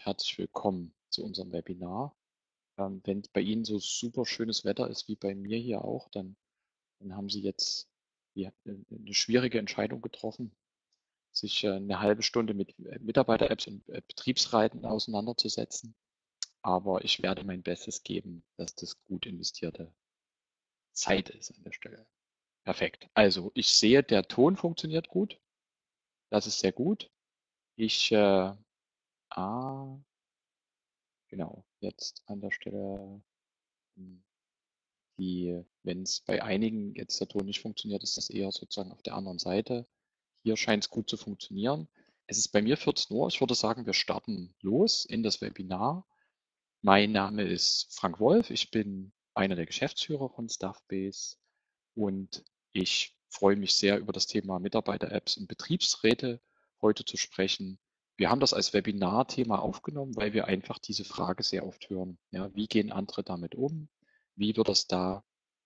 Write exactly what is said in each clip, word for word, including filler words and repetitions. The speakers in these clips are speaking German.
herzlich willkommen zu unserem Webinar. Ähm, wenn bei Ihnen so super schönes Wetter ist wie bei mir hier auch, dann, dann haben Sie jetzt ja, eine eine schwierige Entscheidung getroffen, sich äh, eine halbe Stunde mit äh, Mitarbeiter-Apps und äh, Betriebsräten auseinanderzusetzen. Aber ich werde mein Bestes geben, dass das gut investierte Zeit ist an der Stelle. Perfekt. Also ich sehe, der Ton funktioniert gut. Das ist sehr gut. Ich, äh, ah, genau, jetzt an der Stelle. hm, Die, wenn es bei einigen jetzt der Ton nicht funktioniert, ist das eher sozusagen auf der anderen Seite. Hier scheint es gut zu funktionieren. Es ist bei mir vierzehn Uhr. Ich würde sagen, wir starten los in das Webinar. Mein Name ist Frank Wolf. Ich bin einer der Geschäftsführer von Staffbase und ich freue mich sehr, über das Thema Mitarbeiter-Apps und Betriebsräte heute zu sprechen. Wir haben das als Webinarthema aufgenommen, weil wir einfach diese Frage sehr oft hören. Ja, wie gehen andere damit um? Wie wird das da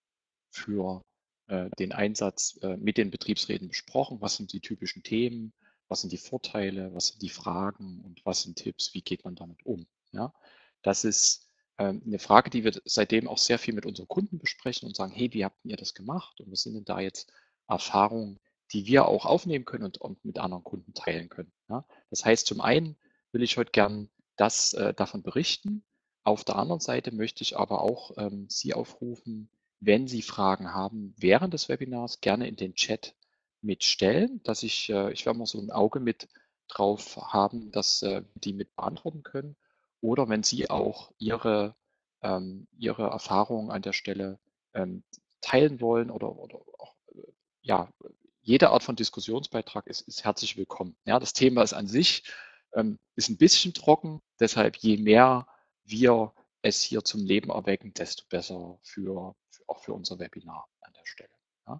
für äh, den Einsatz äh, mit den Betriebsräten besprochen? Was sind die typischen Themen? Was sind die Vorteile? Was sind die Fragen? Und was sind Tipps? Wie geht man damit um? Ja, das ist ähm, eine Frage, die wir seitdem auch sehr viel mit unseren Kunden besprechen und sagen, hey, wie habt ihr das gemacht? Und was sind denn da jetzt Erfahrungen, die wir auch aufnehmen können und, und mit anderen Kunden teilen können? Ja? Das heißt, zum einen will ich heute gern das äh, davon berichten. Auf der anderen Seite möchte ich aber auch ähm, Sie aufrufen, wenn Sie Fragen haben während des Webinars, gerne in den Chat mitstellen, dass ich, äh, ich werde mal so ein Auge mit drauf haben, dass äh, die mit beantworten können. Oder wenn Sie auch Ihre, ähm, Ihre Erfahrungen an der Stelle ähm, teilen wollen oder, oder auch, äh, ja, jede Art von Diskussionsbeitrag ist, ist herzlich willkommen. Ja, das Thema ist an sich, ähm, ist ein bisschen trocken, deshalb je mehr wir es hier zum Leben erwecken, desto besser für, für auch für unser Webinar an der Stelle. Ja.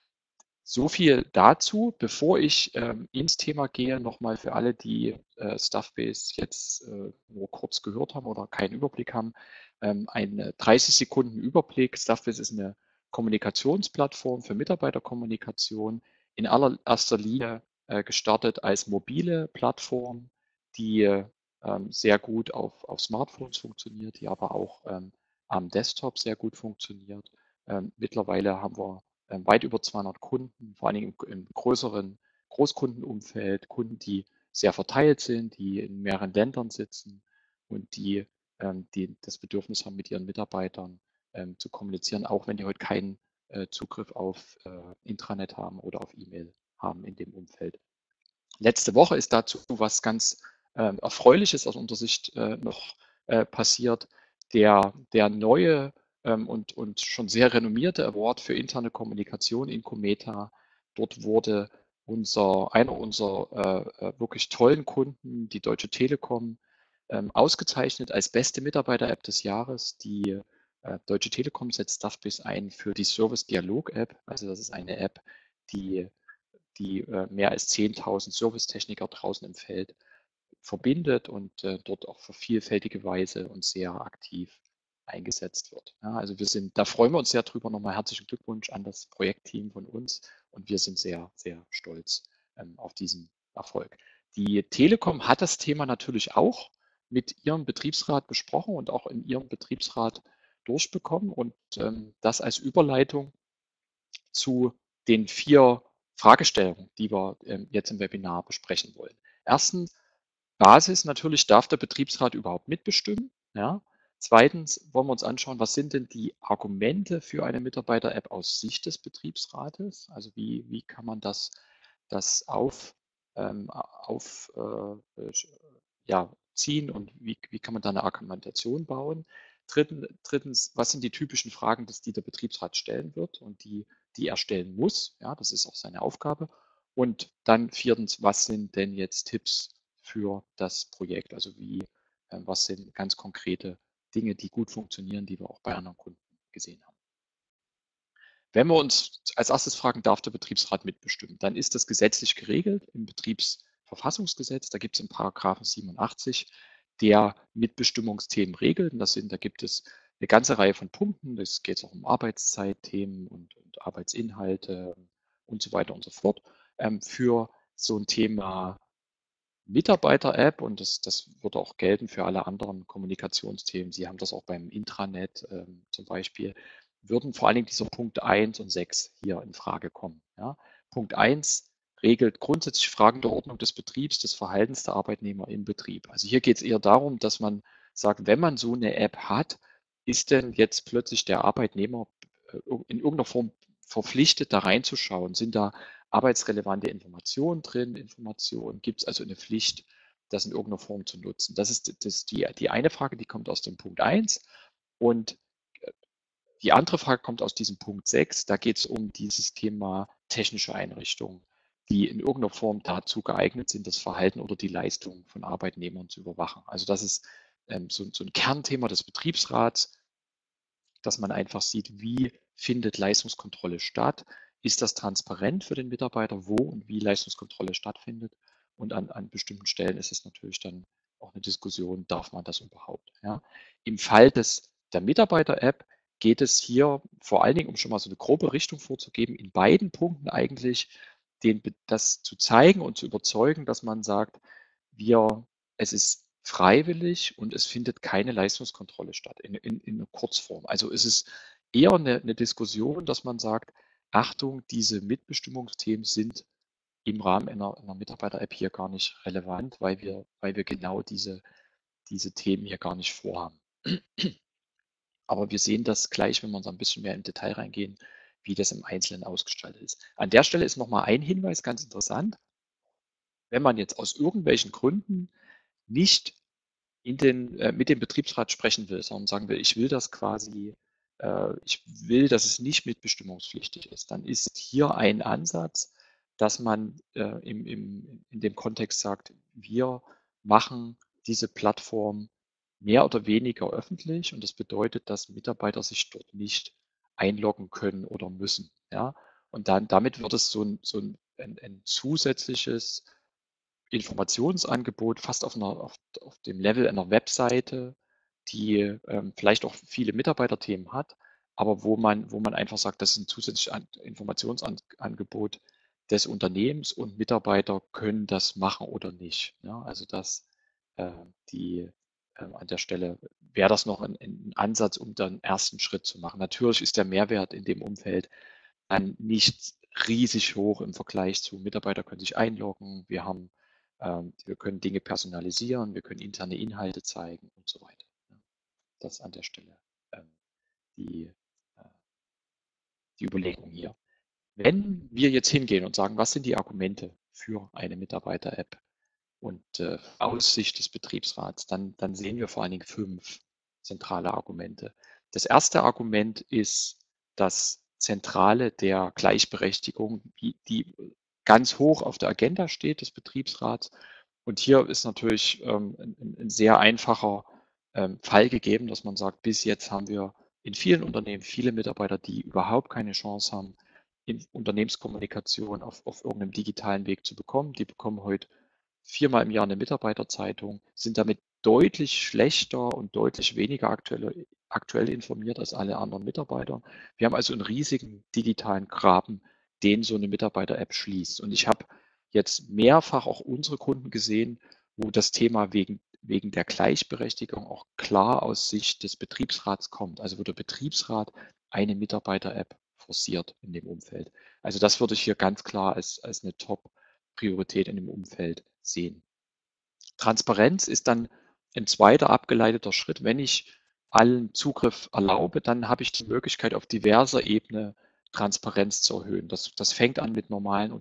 So viel dazu. Bevor ich ähm, ins Thema gehe, nochmal für alle, die äh, Staffbase jetzt äh, nur kurz gehört haben oder keinen Überblick haben, ähm, ein dreißig Sekunden Überblick. Staffbase ist eine Kommunikationsplattform für Mitarbeiterkommunikation, in allererster Linie äh, gestartet als mobile Plattform, die ähm, sehr gut auf, auf Smartphones funktioniert, die aber auch ähm, am Desktop sehr gut funktioniert. Ähm, mittlerweile haben wir ähm, weit über zweihundert Kunden, vor allen Dingen im, im größeren Großkundenumfeld, Kunden, die sehr verteilt sind, die in mehreren Ländern sitzen und die, ähm, die das Bedürfnis haben, mit ihren Mitarbeitern ähm, zu kommunizieren, auch wenn die heute keinen äh, Zugriff auf äh, Intranet haben oder auf E-Mail haben in dem Umfeld. Letzte Woche ist dazu was ganz äh, Erfreuliches aus unserer Sicht äh, noch äh, passiert. Der, der neue ähm, und, und schon sehr renommierte Award für interne Kommunikation in Cometa, dort wurde unser, einer unserer äh, äh, wirklich tollen Kunden, die Deutsche Telekom, ähm, ausgezeichnet als beste Mitarbeiter-App des Jahres. Die äh, Deutsche Telekom setzt Staffbase ein für die Service Dialog App. Also das ist eine App, die die äh, mehr als zehntausend Servicetechniker draußen im Feld verbindet und äh, dort auch auf vielfältige Weise und sehr aktiv eingesetzt wird. Ja, also wir sind, da freuen wir uns sehr drüber. Nochmal herzlichen Glückwunsch an das Projektteam von uns und wir sind sehr, sehr stolz ähm, auf diesen Erfolg. Die Telekom hat das Thema natürlich auch mit ihrem Betriebsrat besprochen und auch in ihrem Betriebsrat durchbekommen und ähm, das als Überleitung zu den vier Fragestellungen, die wir ähm, jetzt im Webinar besprechen wollen. Erstens, Basis natürlich, darf der Betriebsrat überhaupt mitbestimmen? Ja. Zweitens wollen wir uns anschauen, was sind denn die Argumente für eine Mitarbeiter-App aus Sicht des Betriebsrates? Also wie, wie kann man das, das auf, ähm, auf äh, ja, ziehen und wie, wie kann man da eine Argumentation bauen? Dritten, drittens, was sind die typischen Fragen, die der Betriebsrat stellen wird und die, die er stellen muss? Ja, das ist auch seine Aufgabe. Und dann viertens, was sind denn jetzt Tipps für das Projekt? Also wie, äh, was sind ganz konkrete Dinge, die gut funktionieren, die wir auch bei anderen Kunden gesehen haben? Wenn wir uns als erstes fragen, darf der Betriebsrat mitbestimmen, dann ist das gesetzlich geregelt im Betriebsverfassungsgesetz. Da gibt es im Paragraphen siebenundachtzig, der Mitbestimmungsthemen regelt. Und das sind, da gibt es eine ganze Reihe von Punkten. Es geht auch um Arbeitszeitthemen und, und Arbeitsinhalte und so weiter und so fort. Ähm, für so ein Thema Mitarbeiter-App, und das, das würde auch gelten für alle anderen Kommunikationsthemen, Sie haben das auch beim Intranet ähm, zum Beispiel, würden vor allen Dingen dieser Punkt eins und sechs hier in Frage kommen. Ja? Punkt eins regelt grundsätzlich Fragen der Ordnung des Betriebs, des Verhaltens der Arbeitnehmer im Betrieb. Also hier geht es eher darum, dass man sagt, wenn man so eine App hat, ist denn jetzt plötzlich der Arbeitnehmer äh, in irgendeiner Form verpflichtet, da reinzuschauen? Sind da arbeitsrelevante Informationen drin, Informationen? Gibt es also eine Pflicht, das in irgendeiner Form zu nutzen? Das ist, das ist die, die eine Frage, die kommt aus dem Punkt eins. Und die andere Frage kommt aus diesem Punkt sechs. Da geht es um dieses Thema technische Einrichtungen, die in irgendeiner Form dazu geeignet sind, das Verhalten oder die Leistung von Arbeitnehmern zu überwachen. Also das ist ähm, so, so ein Kernthema des Betriebsrats, dass man einfach sieht, wie findet Leistungskontrolle statt? Ist das transparent für den Mitarbeiter, wo und wie Leistungskontrolle stattfindet? Und an, an bestimmten Stellen ist es natürlich dann auch eine Diskussion, darf man das überhaupt? Ja? Im Fall des, der Mitarbeiter-App geht es hier vor allen Dingen, um schon mal so eine grobe Richtung vorzugeben, in beiden Punkten eigentlich den, das zu zeigen und zu überzeugen, dass man sagt, wir, es ist freiwillig und es findet keine Leistungskontrolle statt in, in, in Kurzform. Also es ist eher eine, eine Diskussion, dass man sagt, Achtung, diese Mitbestimmungsthemen sind im Rahmen einer, einer Mitarbeiter-App hier gar nicht relevant, weil wir, weil wir genau diese, diese Themen hier gar nicht vorhaben. Aber wir sehen das gleich, wenn wir uns ein bisschen mehr im Detail reingehen, wie das im Einzelnen ausgestaltet ist. An der Stelle ist nochmal ein Hinweis ganz interessant. Wenn man jetzt aus irgendwelchen Gründen nicht in den, äh, mit dem Betriebsrat sprechen will, sondern sagen will, ich will das quasi, äh, ich will, dass es nicht mitbestimmungspflichtig ist, dann ist hier ein Ansatz, dass man äh, im, im, in dem Kontext sagt, wir machen diese Plattform mehr oder weniger öffentlich, und das bedeutet, dass Mitarbeiter sich dort nicht einloggen können oder müssen. Ja? Und dann damit wird es so ein, so ein, ein, ein zusätzliches Informationsangebot fast auf, einer, auf, auf dem Level einer Webseite, die ähm, vielleicht auch viele Mitarbeiterthemen hat, aber wo man, wo man einfach sagt, das ist ein zusätzliches An Informationsangebot des Unternehmens und Mitarbeiter können das machen oder nicht. Ja, also dass äh, die äh, an der Stelle wäre das noch ein, ein Ansatz, um dann einen ersten Schritt zu machen. Natürlich ist der Mehrwert in dem Umfeld dann nicht riesig hoch im Vergleich zu Mitarbeiter können sich einloggen, wir haben, ähm, wir können Dinge personalisieren, wir können interne Inhalte zeigen und so weiter. Das an der Stelle ähm, die, äh, die Überlegung hier. Wenn wir jetzt hingehen und sagen, was sind die Argumente für eine Mitarbeiter-App und äh, aus Sicht des Betriebsrats, dann, dann sehen wir vor allen Dingen fünf zentrale Argumente. Das erste Argument ist das Zentrale der Gleichberechtigung, die, die ganz hoch auf der Agenda steht des Betriebsrats. Und hier ist natürlich ähm, ein, ein sehr einfacher ähm, Fall gegeben, dass man sagt, bis jetzt haben wir in vielen Unternehmen viele Mitarbeiter, die überhaupt keine Chance haben, in Unternehmenskommunikation auf, auf irgendeinem digitalen Weg zu bekommen. Die bekommen heute viermal im Jahr eine Mitarbeiterzeitung, sind damit deutlich schlechter und deutlich weniger aktuell, aktuell informiert als alle anderen Mitarbeiter. Wir haben also einen riesigen digitalen Graben, den so eine Mitarbeiter-App schließt. Und ich habe jetzt mehrfach auch unsere Kunden gesehen, wo das Thema wegen, wegen der Gleichberechtigung auch klar aus Sicht des Betriebsrats kommt. Also wo der Betriebsrat eine Mitarbeiter-App forciert in dem Umfeld. Also das würde ich hier ganz klar als, als eine Top-Priorität in dem Umfeld sehen. Transparenz ist dann ein zweiter abgeleiteter Schritt. Wenn ich allen Zugriff erlaube, dann habe ich die Möglichkeit, auf diverser Ebene Transparenz zu erhöhen. Das, das fängt an mit normalen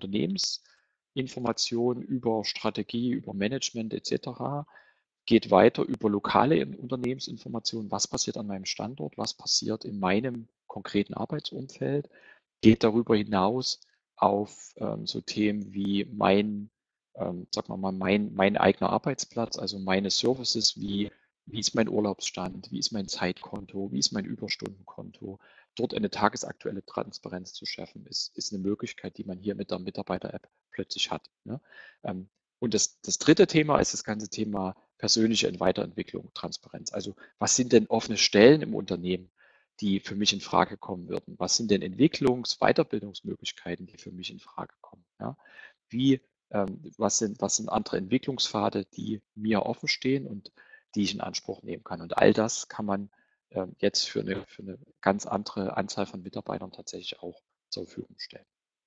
Unternehmensinformationen über Strategie, über Management et cetera, geht weiter über lokale Unternehmensinformationen, was passiert an meinem Standort, was passiert in meinem konkreten Arbeitsumfeld, geht darüber hinaus auf ähm, so Themen wie mein, ähm, sagen wir mal, mein, mein eigener Arbeitsplatz, also meine Services, wie, wie ist mein Urlaubsstand, wie ist mein Zeitkonto, wie ist mein Überstundenkonto. Dort eine tagesaktuelle Transparenz zu schaffen, ist, ist eine Möglichkeit, die man hier mit der Mitarbeiter-App plötzlich hat. Ne? Ähm, und das, das dritte Thema ist das ganze Thema persönliche Weiterentwicklung, Transparenz. Also was sind denn offene Stellen im Unternehmen, die für mich in Frage kommen würden? Was sind denn Entwicklungs-, Weiterbildungsmöglichkeiten, die für mich in Frage kommen? Ja? Wie ähm, was sind, was sind andere Entwicklungspfade, die mir offen stehen und die ich in Anspruch nehmen kann. Und all das kann man ähm, jetzt für eine, für eine ganz andere Anzahl von Mitarbeitern tatsächlich auch zur Verfügung stellen.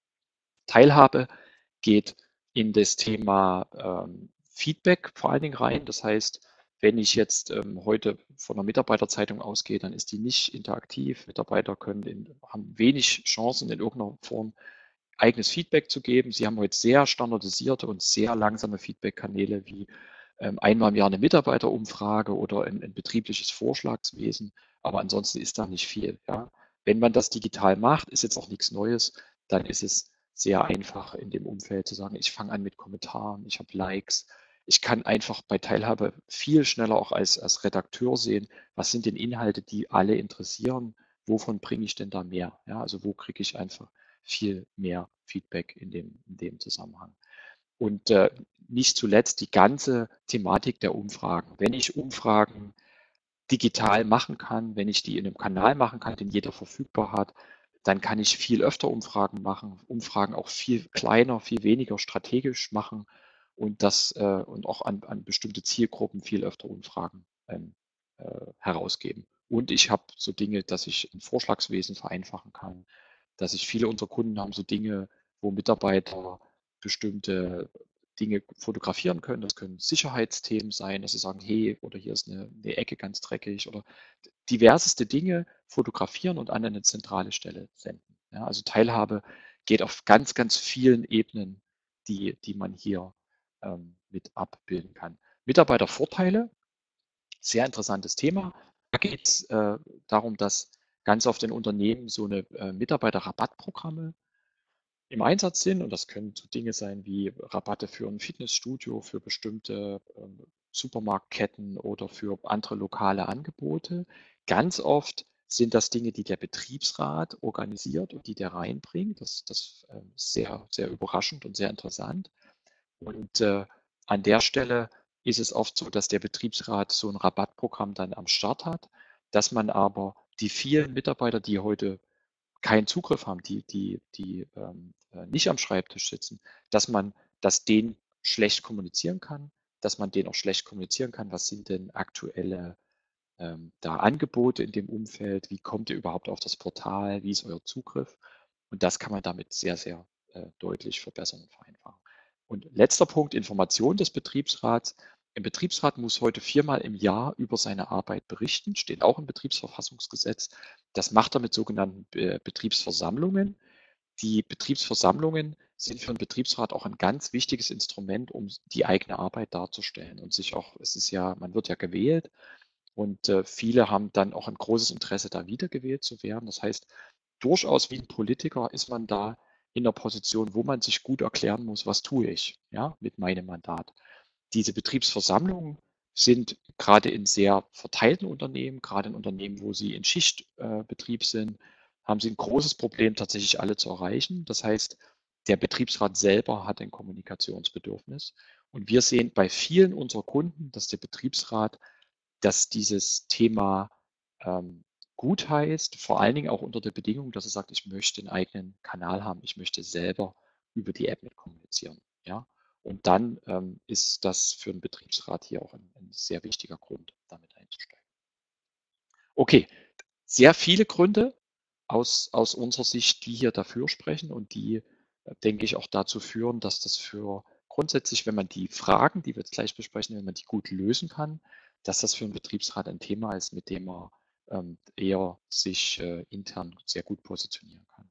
Teilhabe geht in das Thema ähm, Feedback vor allen Dingen rein. Das heißt, wenn ich jetzt ähm, heute von einer Mitarbeiterzeitung ausgehe, dann ist die nicht interaktiv. Mitarbeiter können in, haben wenig Chancen in irgendeiner Form eigenes Feedback zu geben. Sie haben heute sehr standardisierte und sehr langsame Feedback-Kanäle wie ähm, einmal im Jahr eine Mitarbeiterumfrage oder ein, ein betriebliches Vorschlagswesen. Aber ansonsten ist da nicht viel. Ja. Wenn man das digital macht, ist jetzt auch nichts Neues, dann ist es sehr einfach in dem Umfeld zu sagen, ich fange an mit Kommentaren, ich habe Likes. Ich kann einfach bei Teilhabe viel schneller auch als, als Redakteur sehen, was sind denn Inhalte, die alle interessieren, wovon bringe ich denn da mehr? Ja, also wo kriege ich einfach viel mehr Feedback in dem, in dem Zusammenhang. Und äh, nicht zuletzt die ganze Thematik der Umfragen. Wenn ich Umfragen digital machen kann, wenn ich die in einem Kanal machen kann, den jeder verfügbar hat, dann kann ich viel öfter Umfragen machen, Umfragen auch viel kleiner, viel weniger strategisch machen und das äh, und auch an, an bestimmte Zielgruppen viel öfter Umfragen ähm, äh, herausgeben. Und ich habe so Dinge, dass ich ein Vorschlagswesen vereinfachen kann, dass ich viele unserer Kunden haben so Dinge, wo Mitarbeiter bestimmte Dinge fotografieren können. Das können Sicherheitsthemen sein, dass sie sagen, hey, oder hier ist eine, eine Ecke ganz dreckig oder diverseste Dinge fotografieren und an eine zentrale Stelle senden. Ja, also Teilhabe geht auf ganz, ganz vielen Ebenen, die, die man hier ähm, mit abbilden kann. Mitarbeitervorteile, sehr interessantes Thema. Da geht es äh, darum, dass ganz oft in Unternehmen so eine äh, Mitarbeiterrabattprogramme im Einsatz sind. Und das können so Dinge sein wie Rabatte für ein Fitnessstudio, für bestimmte ähm, Supermarktketten oder für andere lokale Angebote. Ganz oft sind das Dinge, die der Betriebsrat organisiert und die der reinbringt. Das, das ähm, ist sehr, sehr überraschend und sehr interessant. Und äh, an der Stelle ist es oft so, dass der Betriebsrat so ein Rabattprogramm dann am Start hat, dass man aber die vielen Mitarbeiter, die heute keinen Zugriff haben, die, die, die ähm, äh, nicht am Schreibtisch sitzen, dass man das denen schlecht kommunizieren kann, dass man denen auch schlecht kommunizieren kann, was sind denn aktuelle ähm, da Angebote in dem Umfeld, wie kommt ihr überhaupt auf das Portal, wie ist euer Zugriff? Und das kann man damit sehr, sehr äh, deutlich verbessern und vereinfachen. Und letzter Punkt, Information des Betriebsrats. Ein Betriebsrat muss heute viermal im Jahr über seine Arbeit berichten, steht auch im Betriebsverfassungsgesetz. Das macht er mit sogenannten äh, Betriebsversammlungen. Die Betriebsversammlungen sind für einen Betriebsrat auch ein ganz wichtiges Instrument, um die eigene Arbeit darzustellen und sich auch, es ist ja, man wird ja gewählt und äh, viele haben dann auch ein großes Interesse, da wiedergewählt zu werden. Das heißt, durchaus wie ein Politiker ist man da in der Position, wo man sich gut erklären muss, was tue ich, ja, mit meinem Mandat. Diese Betriebsversammlungen sind gerade in sehr verteilten Unternehmen, gerade in Unternehmen, wo sie in Schichtbetrieb äh, sind, haben sie ein großes Problem, tatsächlich alle zu erreichen. Das heißt, der Betriebsrat selber hat ein Kommunikationsbedürfnis. Und wir sehen bei vielen unserer Kunden, dass der Betriebsrat, dass dieses Thema ähm, gut heißt, vor allen Dingen auch unter der Bedingung, dass er sagt, ich möchte einen eigenen Kanal haben, ich möchte selber über die App mit kommunizieren. Ja? Und dann ähm, ist das für einen Betriebsrat hier auch ein, ein sehr wichtiger Grund, damit einzusteigen. Okay, sehr viele Gründe aus, aus unserer Sicht, die hier dafür sprechen und die, äh, denke ich, auch dazu führen, dass das für grundsätzlich, wenn man die Fragen, die wir jetzt gleich besprechen, wenn man die gut lösen kann, dass das für einen Betriebsrat ein Thema ist, mit dem er ähm, eher sich äh, intern sehr gut positionieren kann.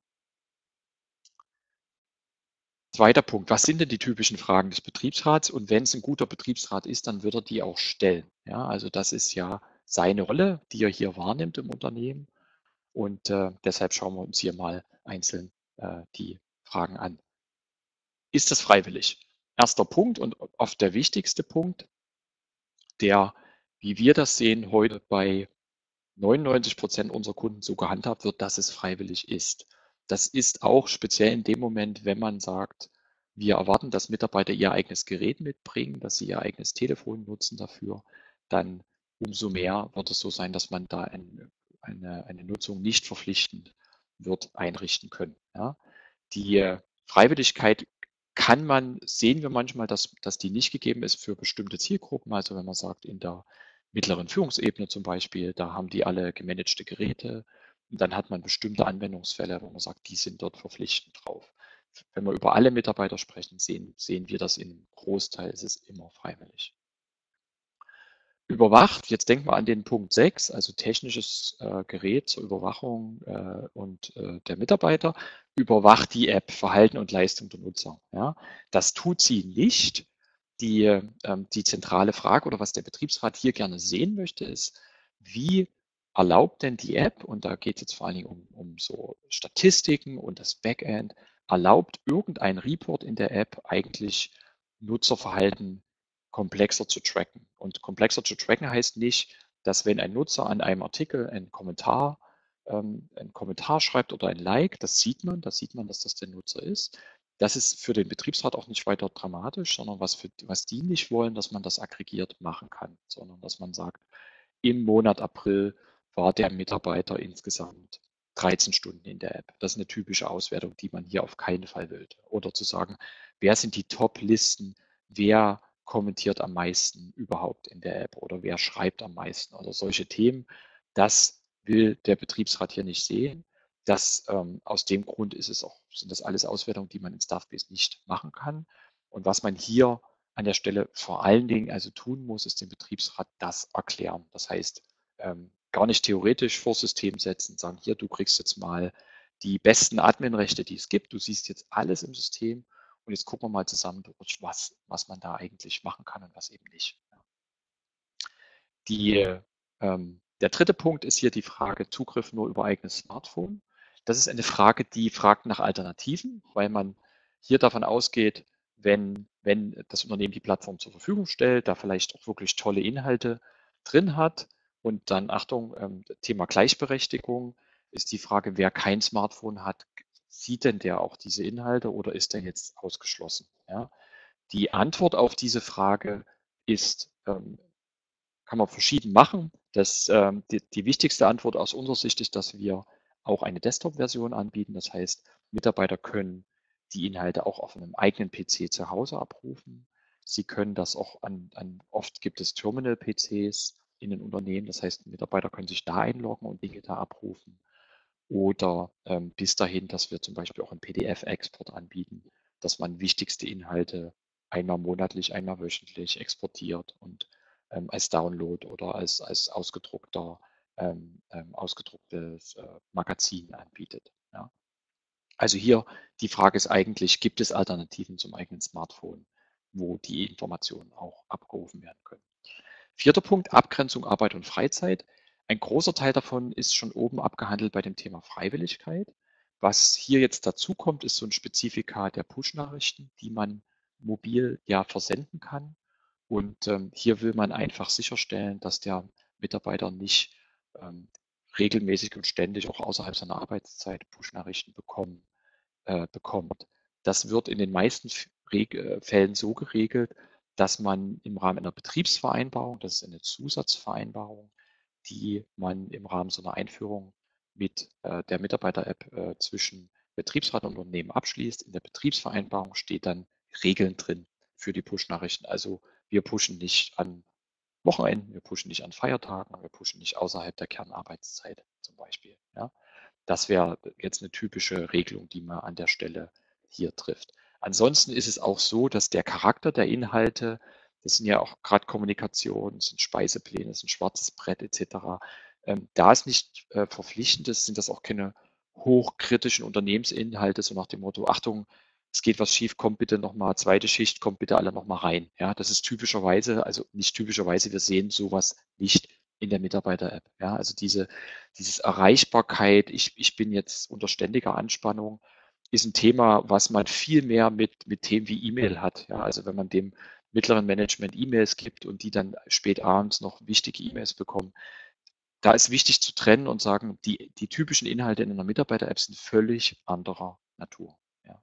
Zweiter Punkt, was sind denn die typischen Fragen des Betriebsrats? Und wenn es ein guter Betriebsrat ist, dann wird er die auch stellen. Ja, also das ist ja seine Rolle, die er hier wahrnimmt im Unternehmen. Und äh, deshalb schauen wir uns hier mal einzeln äh, die Fragen an. Ist das freiwillig? Erster Punkt und oft der wichtigste Punkt, der, wie wir das sehen, heute bei neunundneunzig Prozent unserer Kunden so gehandhabt wird, dass es freiwillig ist. Das ist auch speziell in dem Moment, wenn man sagt, wir erwarten, dass Mitarbeiter ihr eigenes Gerät mitbringen, dass sie ihr eigenes Telefon nutzen dafür, dann umso mehr wird es so sein, dass man da ein, eine, eine Nutzung nicht verpflichtend wird einrichten können. Ja. Die Freiwilligkeit kann man, sehen wir manchmal, dass, dass die nicht gegeben ist für bestimmte Zielgruppen. Also wenn man sagt, in der mittleren Führungsebene zum Beispiel, da haben die alle gemanagte Geräte und dann hat man bestimmte Anwendungsfälle, wo man sagt, die sind dort verpflichtend drauf. Wenn wir über alle Mitarbeiter sprechen, sehen, sehen wir das in einem Großteil, es ist immer freiwillig. Überwacht, jetzt denken wir an den Punkt sechs, also technisches äh, Gerät zur Überwachung äh, und äh, der Mitarbeiter, überwacht die App Verhalten und Leistung der Nutzer. Ja? Das tut sie nicht. Die, ähm, die zentrale Frage oder was der Betriebsrat hier gerne sehen möchte, ist, wie erlaubt denn die App, und da geht es jetzt vor allen Dingen um, um so Statistiken und das Backend, erlaubt irgendein Report in der App eigentlich Nutzerverhalten komplexer zu tracken. Und komplexer zu tracken heißt nicht, dass wenn ein Nutzer an einem Artikel einen Kommentar, ähm, einen Kommentar schreibt oder ein Like, das sieht man, das sieht man, dass das der Nutzer ist. Das ist für den Betriebsrat auch nicht weiter dramatisch, sondern was, für, was die nicht wollen, dass man das aggregiert machen kann, sondern dass man sagt, im Monat April war der Mitarbeiter insgesamt dreizehn Stunden in der App. Das ist eine typische Auswertung, die man hier auf keinen Fall will. Oder zu sagen, wer sind die Top-Listen, wer kommentiert am meisten überhaupt in der App oder wer schreibt am meisten oder solche Themen. Das will der Betriebsrat hier nicht sehen. Das, ähm, aus dem Grund ist es auch, sind das alles Auswertungen, die man in Staffbase nicht machen kann. Und was man hier an der Stelle vor allen Dingen also tun muss, ist dem Betriebsrat das erklären. Das heißt, ähm, gar nicht theoretisch vor System setzen, sagen, hier, du kriegst jetzt mal die besten Adminrechte, die es gibt. Du siehst jetzt alles im System und jetzt gucken wir mal zusammen durch, was, was man da eigentlich machen kann und was eben nicht. Die, ähm, der dritte Punkt ist hier die Frage Zugriff nur über eigenes Smartphone. Das ist eine Frage, die fragt nach Alternativen, weil man hier davon ausgeht, wenn, wenn das Unternehmen die Plattform zur Verfügung stellt, da vielleicht auch wirklich tolle Inhalte drin hat und dann, Achtung, ähm, Thema Gleichberechtigung ist die Frage, wer kein Smartphone hat, sieht denn der auch diese Inhalte oder ist der jetzt ausgeschlossen? Ja? Die Antwort auf diese Frage ist, ähm, kann man verschieden machen. Das, ähm, die, die wichtigste Antwort aus unserer Sicht ist, dass wir auch eine Desktop-Version anbieten. Das heißt, Mitarbeiter können die Inhalte auch auf einem eigenen P C zu Hause abrufen. Sie können das auch an, an oft gibt es Terminal-P Cs in den Unternehmen. Das heißt, Mitarbeiter können sich da einloggen und Dinge da abrufen. Oder ähm, bis dahin, dass wir zum Beispiel auch einen P D F-Export anbieten, dass man wichtigste Inhalte einmal monatlich, einmal wöchentlich exportiert und ähm, als Download oder als, als ausgedruckter, ähm, ähm, ausgedrucktes äh, Magazin anbietet. Ja. Also hier die Frage ist eigentlich, gibt es Alternativen zum eigenen Smartphone, wo die Informationen auch abgerufen werden können? Vierter Punkt, Abgrenzung Arbeit und Freizeit. Ein großer Teil davon ist schon oben abgehandelt bei dem Thema Freiwilligkeit. Was hier jetzt dazu kommt, ist so ein Spezifika der Push-Nachrichten, die man mobil ja versenden kann. Und ähm, hier will man einfach sicherstellen, dass der Mitarbeiter nicht ähm, regelmäßig und ständig auch außerhalb seiner Arbeitszeit Push-Nachrichten bekommen, äh, bekommt. Das wird in den meisten äh, Fällen so geregelt, dass man im Rahmen einer Betriebsvereinbarung, das ist eine Zusatzvereinbarung, die man im Rahmen so einer Einführung mit äh, der Mitarbeiter-App äh, zwischen Betriebsrat und Unternehmen abschließt. In der Betriebsvereinbarung steht dann Regeln drin für die Push-Nachrichten. Also wir pushen nicht an Wochenenden, wir pushen nicht an Feiertagen, wir pushen nicht außerhalb der Kernarbeitszeit zum Beispiel. Ja. Das wäre jetzt eine typische Regelung, die man an der Stelle hier trifft. Ansonsten ist es auch so, dass der Charakter der Inhalte, das sind ja auch gerade Kommunikation, das sind Speisepläne, das ist ein schwarzes Brett et cetera. Ähm, da es nicht äh, verpflichtend ist, sind das auch keine hochkritischen Unternehmensinhalte, so nach dem Motto, Achtung, es geht was schief, kommt bitte nochmal, zweite Schicht, kommt bitte alle nochmal rein. Ja, das ist typischerweise, also nicht typischerweise, wir sehen sowas nicht in der Mitarbeiter-App. Ja, also diese, dieses Erreichbarkeit, ich, ich bin jetzt unter ständiger Anspannung, ist ein Thema, was man viel mehr mit, mit Themen wie E-Mail hat. Ja, also wenn man dem mittleren Management E-Mails gibt und die dann spät abends noch wichtige E-Mails bekommen, da ist wichtig zu trennen und sagen, die, die typischen Inhalte in einer Mitarbeiter-App sind völlig anderer Natur. Ja.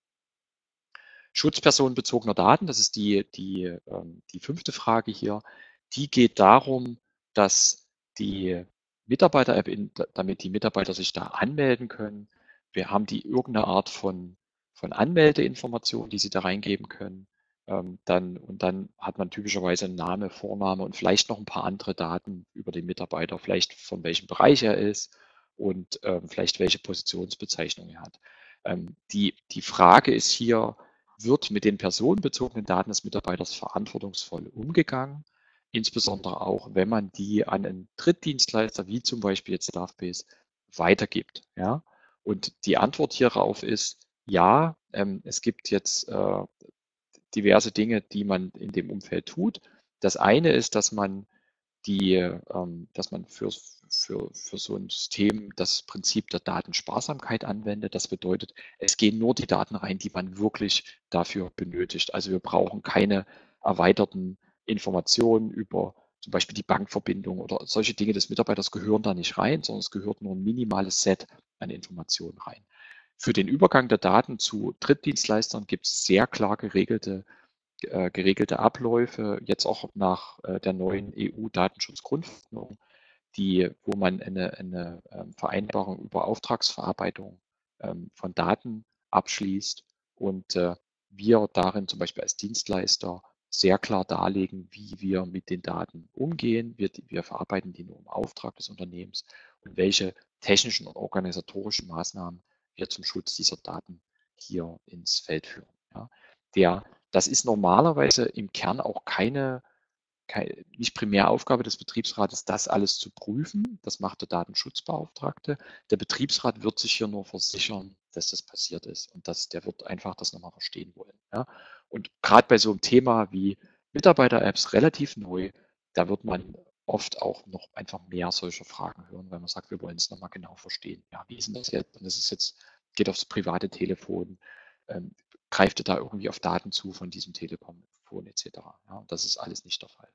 Schutz personenbezogener Daten, das ist die, die, ähm, die fünfte Frage hier, die geht darum, dass die Mitarbeiter-App, damit die Mitarbeiter sich da anmelden können, wir haben die irgendeine Art von, von Anmeldeinformationen, die Sie da reingeben können. Ähm, dann, und dann hat man typischerweise einen Name, Vorname und vielleicht noch ein paar andere Daten über den Mitarbeiter, vielleicht von welchem Bereich er ist und ähm, vielleicht welche Positionsbezeichnung er hat. Ähm, die, die Frage ist hier, wird mit den personenbezogenen Daten des Mitarbeiters verantwortungsvoll umgegangen? Insbesondere auch, wenn man die an einen Drittdienstleister, wie zum Beispiel jetzt Staffbase, weitergibt. Ja? Und die Antwort hierauf ist, ja, ähm, es gibt jetzt äh, diverse Dinge, die man in dem Umfeld tut. Das eine ist, dass man die, ähm, dass man für, für, für so ein System das Prinzip der Datensparsamkeit anwendet. Das bedeutet, es gehen nur die Daten rein, die man wirklich dafür benötigt. Also wir brauchen keine erweiterten Informationen über zum Beispiel die Bankverbindung oder solche Dinge des Mitarbeiters gehören da nicht rein, sondern es gehört nur ein minimales Set an Informationen rein. Für den Übergang der Daten zu Drittdienstleistern gibt es sehr klar geregelte äh, geregelte Abläufe, jetzt auch nach äh, der neuen E U-Datenschutzgrundverordnung, die, wo man eine, eine ähm, Vereinbarung über Auftragsverarbeitung ähm, von Daten abschließt und äh, wir darin zum Beispiel als Dienstleister sehr klar darlegen, wie wir mit den Daten umgehen. Wir, wir verarbeiten die nur im Auftrag des Unternehmens und welche technischen und organisatorischen Maßnahmen wir zum Schutz dieser Daten hier ins Feld führen. Ja. Der, das ist normalerweise im Kern auch keine nicht primär Aufgabe des Betriebsrates, das alles zu prüfen. Das macht der Datenschutzbeauftragte. Der Betriebsrat wird sich hier nur versichern, dass das passiert ist und dass der wird einfach das nochmal verstehen wollen. Ja? Und gerade bei so einem Thema wie Mitarbeiter-Apps relativ neu, da wird man oft auch noch einfach mehr solcher Fragen hören, weil man sagt, wir wollen es nochmal genau verstehen. Ja, wie ist denn das jetzt? Und das ist jetzt, geht aufs private Telefon, ähm, greift ihr da irgendwie auf Daten zu von diesem Telekom et cetera. Ja, das ist alles nicht der Fall.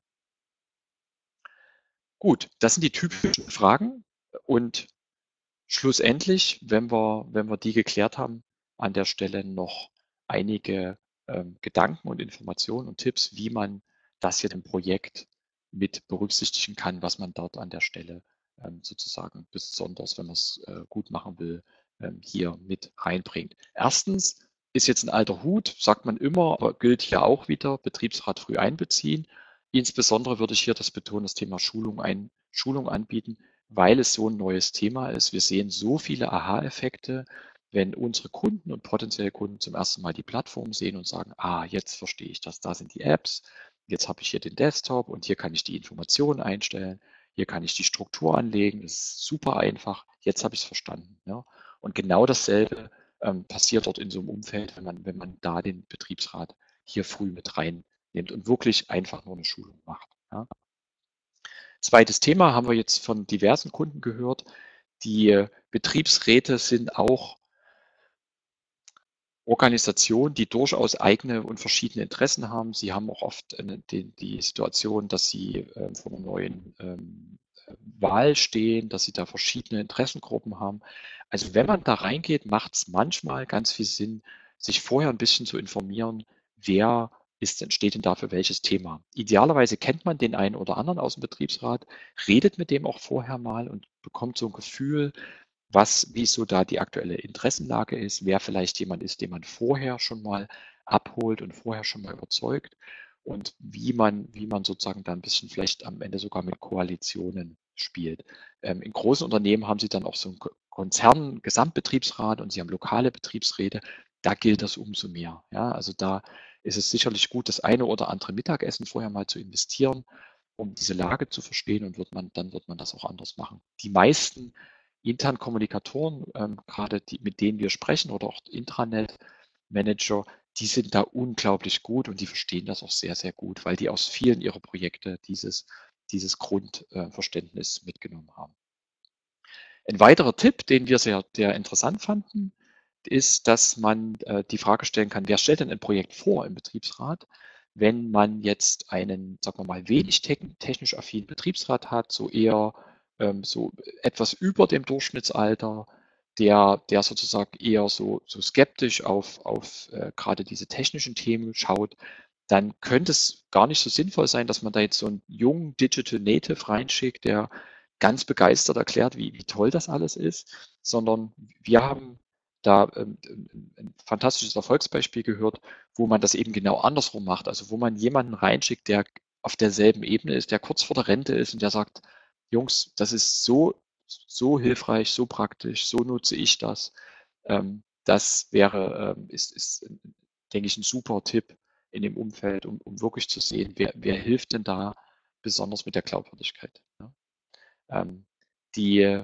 Gut, das sind die typischen Fragen und schlussendlich, wenn wir, wenn wir die geklärt haben, an der Stelle noch einige ähm, Gedanken und Informationen und Tipps, wie man das hier im Projekt mit berücksichtigen kann, was man dort an der Stelle ähm, sozusagen besonders, wenn man es äh, gut machen will, ähm, hier mit reinbringt. Erstens ist jetzt ein alter Hut, sagt man immer, aber gilt hier auch wieder, Betriebsrat früh einbeziehen. Insbesondere würde ich hier das betonen, das Thema Schulung, ein, Schulung anbieten, weil es so ein neues Thema ist. Wir sehen so viele Aha-Effekte, wenn unsere Kunden und potenzielle Kunden zum ersten Mal die Plattform sehen und sagen, ah, jetzt verstehe ich das, da sind die Apps, jetzt habe ich hier den Desktop und hier kann ich die Informationen einstellen, hier kann ich die Struktur anlegen, das ist super einfach, jetzt habe ich es verstanden. Ja. Und genau dasselbe ähm, passiert dort in so einem Umfeld, wenn man, wenn man da den Betriebsrat hier früh mit reinnimmt und wirklich einfach nur eine Schulung macht. Ja. Zweites Thema haben wir jetzt von diversen Kunden gehört. Die Betriebsräte sind auch Organisationen, die durchaus eigene und verschiedene Interessen haben. Sie haben auch oft eine, die, die Situation, dass sie äh, vor einer neuen ähm, Wahl stehen, dass sie da verschiedene Interessengruppen haben. Also wenn man da reingeht, macht es manchmal ganz viel Sinn, sich vorher ein bisschen zu informieren, wer ist denn, steht denn da für welches Thema. Idealerweise kennt man den einen oder anderen aus dem Betriebsrat, redet mit dem auch vorher mal und bekommt so ein Gefühl, was, wie so da die aktuelle Interessenlage ist, wer vielleicht jemand ist, den man vorher schon mal abholt und vorher schon mal überzeugt und wie man, wie man sozusagen da ein bisschen vielleicht am Ende sogar mit Koalitionen spielt. Ähm, in großen Unternehmen haben sie dann auch so einen Konzern, Gesamtbetriebsrat und sie haben lokale Betriebsräte. Da gilt das umso mehr. Ja, also da ist es sicherlich gut, das eine oder andere Mittagessen vorher mal zu investieren, um diese Lage zu verstehen und wird man, dann wird man das auch anders machen. Die meisten internen Kommunikatoren, ähm, gerade die, mit denen wir sprechen oder auch Intranet-Manager, die sind da unglaublich gut und die verstehen das auch sehr, sehr gut, weil die aus vielen ihrer Projekte dieses, dieses Grundverständnis äh, mitgenommen haben. Ein weiterer Tipp, den wir sehr, sehr interessant fanden, ist, dass man äh, die Frage stellen kann, wer stellt denn ein Projekt vor im Betriebsrat? Wenn man jetzt einen, sagen wir mal, wenig technisch affinen Betriebsrat hat, so eher ähm, so etwas über dem Durchschnittsalter, der, der sozusagen eher so, so skeptisch auf, auf äh, gerade diese technischen Themen schaut, dann könnte es gar nicht so sinnvoll sein, dass man da jetzt so einen jungen Digital Native reinschickt, der ganz begeistert erklärt, wie, wie toll das alles ist, sondern wir haben da ähm, ein fantastisches Erfolgsbeispiel gehört, wo man das eben genau andersrum macht. Also wo man jemanden reinschickt, der auf derselben Ebene ist, der kurz vor der Rente ist und der sagt, Jungs, das ist so, so hilfreich, so praktisch, so nutze ich das. Ähm, das wäre, ähm, ist, ist, denke ich, ein super Tipp in dem Umfeld, um, um wirklich zu sehen, wer, wer hilft denn da besonders mit der Glaubwürdigkeit. Ja? Ähm, die,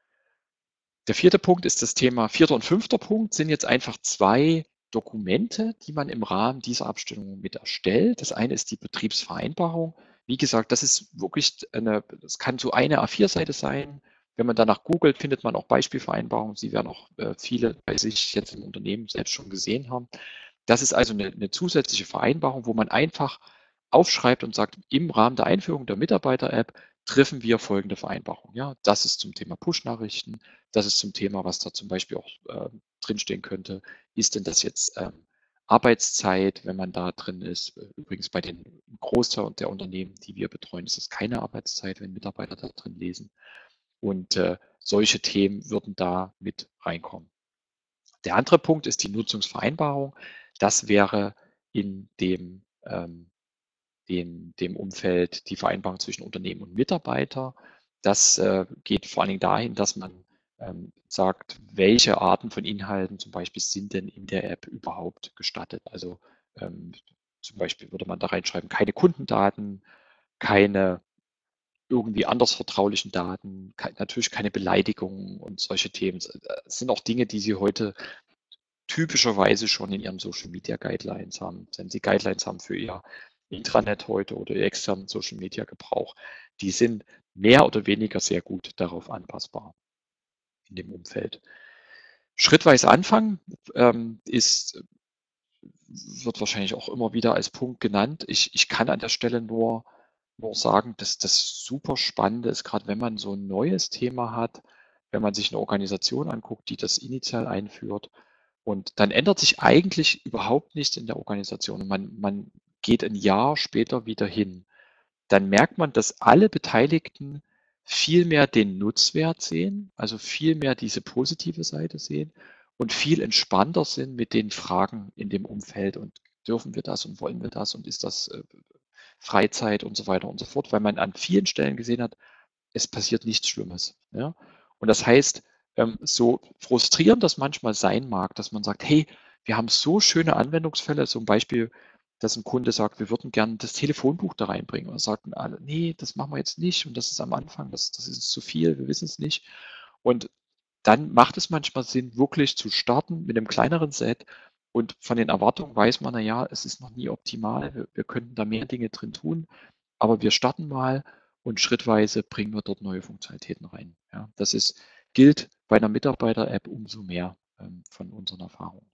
der vierte Punkt ist das Thema, vierter und fünfter Punkt sind jetzt einfach zwei Dokumente, die man im Rahmen dieser Abstimmung mit erstellt. Das eine ist die Betriebsvereinbarung. Wie gesagt, das ist wirklich eine, das kann so eine A vier Seite sein. Wenn man danach googelt, findet man auch Beispielvereinbarungen. Sie werden auch äh, viele bei sich jetzt im Unternehmen selbst schon gesehen haben. Das ist also eine, eine zusätzliche Vereinbarung, wo man einfach aufschreibt und sagt, im Rahmen der Einführung der Mitarbeiter-App treffen wir folgende Vereinbarung. Ja, das ist zum Thema Push-Nachrichten, das ist zum Thema, was da zum Beispiel auch äh, drinstehen könnte. Ist denn das jetzt ähm, Arbeitszeit, wenn man da drin ist? Übrigens bei den Großteil der Unternehmen, die wir betreuen, ist es keine Arbeitszeit, wenn Mitarbeiter da drin lesen. Und äh, solche Themen würden da mit reinkommen. Der andere Punkt ist die Nutzungsvereinbarung. Das wäre in dem, ähm, dem, dem Umfeld die Vereinbarung zwischen Unternehmen und Mitarbeiter. Das äh, geht vor allen Dingen dahin, dass man ähm, sagt, welche Arten von Inhalten zum Beispiel sind denn in der App überhaupt gestattet. Also ähm, zum Beispiel würde man da reinschreiben, keine Kundendaten, keine irgendwie anders vertraulichen Daten, ke natürlich keine Beleidigungen und solche Themen. Das sind auch Dinge, die Sie heute typischerweise schon in ihren Social Media Guidelines haben. Wenn Sie Guidelines haben für Ihr Intranet heute oder Ihr externen Social Media Gebrauch, die sind mehr oder weniger sehr gut darauf anpassbar in dem Umfeld. Schrittweise anfangen ähm, ist, wird wahrscheinlich auch immer wieder als Punkt genannt. Ich, ich kann an der Stelle nur, nur sagen, dass das super Spannende ist, gerade wenn man so ein neues Thema hat, wenn man sich eine Organisation anguckt, die das initial einführt. Und dann ändert sich eigentlich überhaupt nichts in der Organisation. Und man, man geht ein Jahr später wieder hin. Dann merkt man, dass alle Beteiligten viel mehr den Nutzwert sehen, also viel mehr diese positive Seite sehen und viel entspannter sind mit den Fragen in dem Umfeld und dürfen wir das und wollen wir das und ist das äh, Freizeit und so weiter und so fort, weil man an vielen Stellen gesehen hat, es passiert nichts Schlimmes. Ja? Und das heißt, ähm, so frustrierend das manchmal sein mag, dass man sagt, hey, wir haben so schöne Anwendungsfälle, zum Beispiel, dass ein Kunde sagt, wir würden gerne das Telefonbuch da reinbringen. Und sagten alle, nee, das machen wir jetzt nicht. Und das ist am Anfang, das, das ist zu viel, wir wissen es nicht. Und dann macht es manchmal Sinn, wirklich zu starten mit einem kleineren Set. Und von den Erwartungen weiß man, na ja, es ist noch nie optimal. Wir, wir könnten da mehr Dinge drin tun. Aber wir starten mal und schrittweise bringen wir dort neue Funktionalitäten rein. Ja, das ist, gilt bei einer Mitarbeiter-App umso mehr ähm, von unseren Erfahrungen.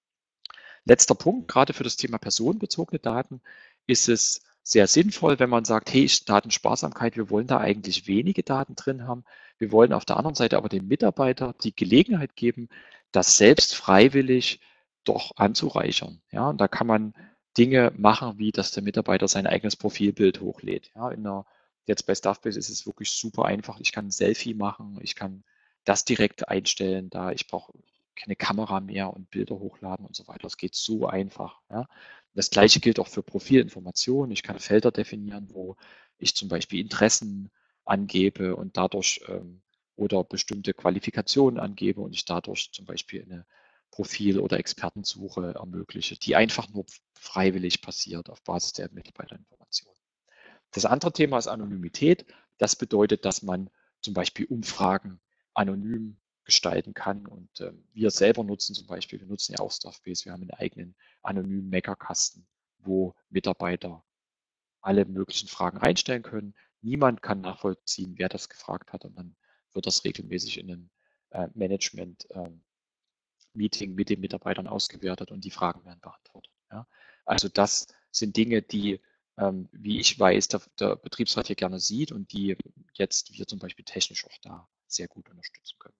Letzter Punkt, gerade für das Thema personenbezogene Daten ist es sehr sinnvoll, wenn man sagt, hey, Datensparsamkeit, wir wollen da eigentlich wenige Daten drin haben. Wir wollen auf der anderen Seite aber dem Mitarbeiter die Gelegenheit geben, das selbst freiwillig doch anzureichern. Ja, und da kann man Dinge machen, wie dass der Mitarbeiter sein eigenes Profilbild hochlädt. Ja, in der, jetzt bei Staffbase ist es wirklich super einfach. Ich kann ein Selfie machen, ich kann das direkt einstellen, da ich brauche keine Kamera mehr und Bilder hochladen und so weiter. Das geht so einfach. Ja. Das gleiche gilt auch für Profilinformationen. Ich kann Felder definieren, wo ich zum Beispiel Interessen angebe und dadurch ähm, oder bestimmte Qualifikationen angebe und ich dadurch zum Beispiel eine Profil- oder Expertensuche ermögliche, die einfach nur freiwillig passiert auf Basis der Mitarbeiterinformationen. Das andere Thema ist Anonymität. Das bedeutet, dass man zum Beispiel Umfragen anonym gestalten kann. Und äh, wir selber nutzen zum Beispiel, wir nutzen ja auch Staffbase, wir haben einen eigenen anonymen Meckerkasten, wo Mitarbeiter alle möglichen Fragen reinstellen können. Niemand kann nachvollziehen, wer das gefragt hat. Und dann wird das regelmäßig in einem äh, Management-Meeting ähm, mit den Mitarbeitern ausgewertet und die Fragen werden beantwortet. Ja. Also das sind Dinge, die, ähm, wie ich weiß, der, der Betriebsrat hier gerne sieht und die jetzt wir zum Beispiel technisch auch da sehr gut unterstützen können.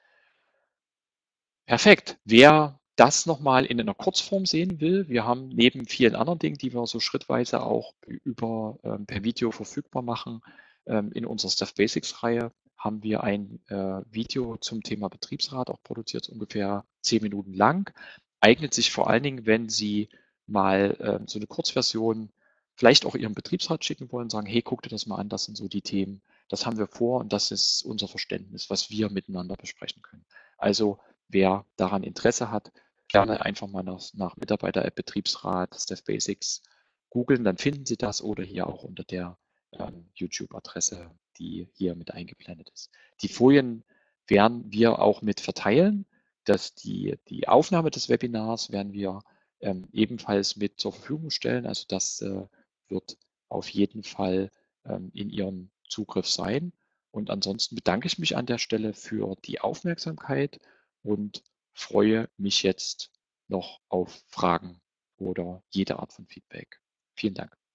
Perfekt. Wer das nochmal in einer Kurzform sehen will, wir haben neben vielen anderen Dingen, die wir so schrittweise auch über ähm, per Video verfügbar machen, ähm, in unserer Stuff Basics Reihe, haben wir ein äh, Video zum Thema Betriebsrat, auch produziert ungefähr zehn Minuten lang. Eignet sich vor allen Dingen, wenn Sie mal äh, so eine Kurzversion vielleicht auch Ihrem Betriebsrat schicken wollen, sagen, hey, guck dir das mal an, das sind so die Themen, das haben wir vor und das ist unser Verständnis, was wir miteinander besprechen können. Also wer daran Interesse hat, gerne einfach mal nach, nach Mitarbeiter-App Betriebsrat, Steph Basics googeln, dann finden Sie das oder hier auch unter der ähm, YouTube-Adresse, die hier mit eingeblendet ist. Die Folien werden wir auch mit verteilen. Dass die, die Aufnahme des Webinars werden wir ähm, ebenfalls mit zur Verfügung stellen. Also das äh, wird auf jeden Fall ähm, in Ihrem Zugriff sein. Und ansonsten bedanke ich mich an der Stelle für die Aufmerksamkeit und freue mich jetzt noch auf Fragen oder jede Art von Feedback. Vielen Dank.